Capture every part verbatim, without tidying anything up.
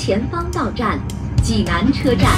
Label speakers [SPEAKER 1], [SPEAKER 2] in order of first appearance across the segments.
[SPEAKER 1] 前方到站济南车站。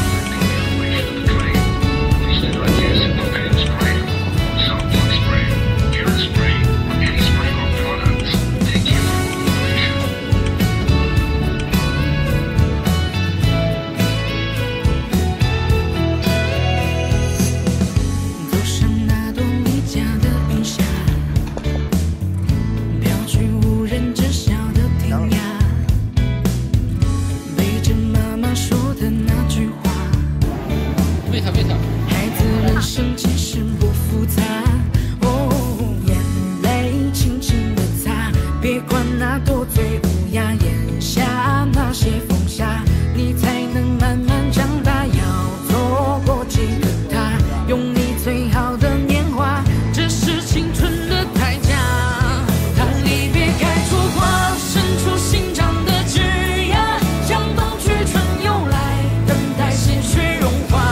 [SPEAKER 2] 孩子人生其实不复杂，哦，眼泪轻轻地擦，别管那多醉无涯，咽下那些风沙，你才能慢慢长大。要错过几个他，用你最好的年华，这是青春的代价。当离别开出花，伸出心肠的枝桠，向冬去春又来，等待鲜血融化。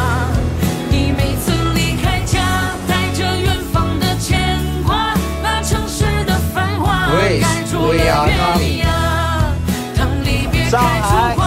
[SPEAKER 3] We are coming.
[SPEAKER 2] 当离别开出